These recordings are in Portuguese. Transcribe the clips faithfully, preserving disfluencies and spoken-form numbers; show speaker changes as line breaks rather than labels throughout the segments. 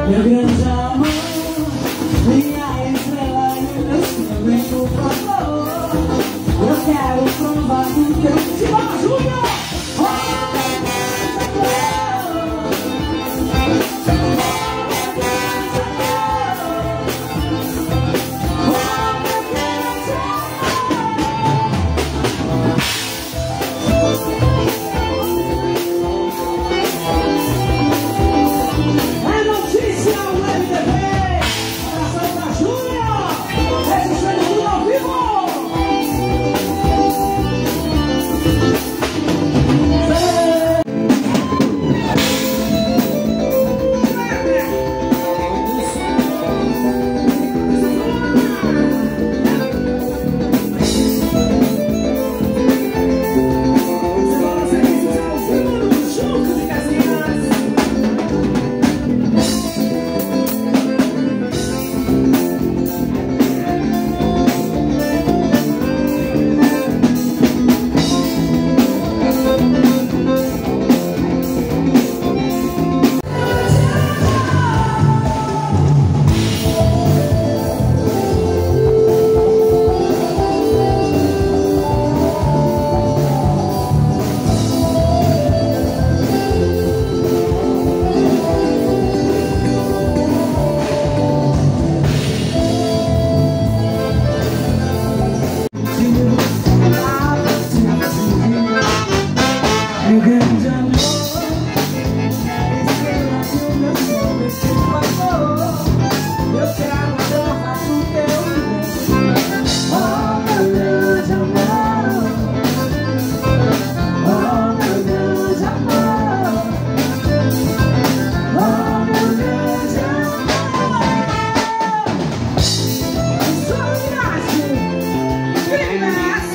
Meu grande amor, minha estrela e meu sonho, vem por favor. Eu quero provar do teu Simão Júnior. Meu grande amor, é estrela do meu sonho, por favor. Eu quero provar do teu amor. Oh, meu grande amor, oh, meu grande amor, oh, meu grande amor. Sou Inácio, Minas.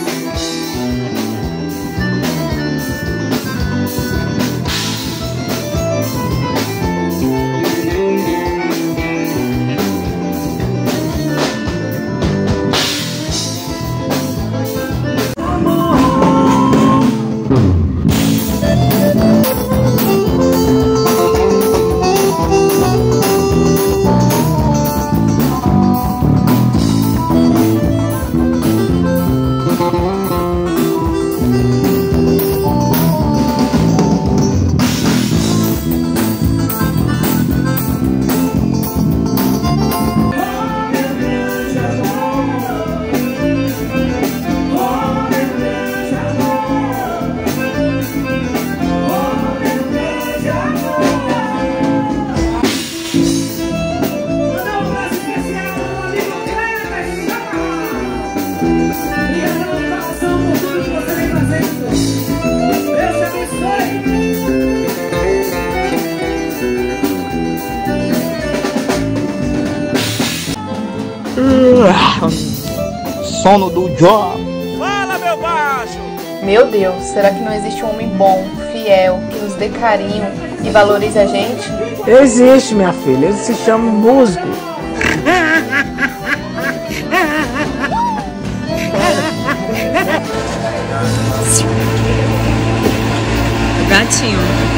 Sono do job.
Fala, meu baixo!
Meu Deus, será que não existe um homem bom, fiel, que nos dê carinho e valorize a gente?
Existe, minha filha. Ele se chama músico.
Gatinho.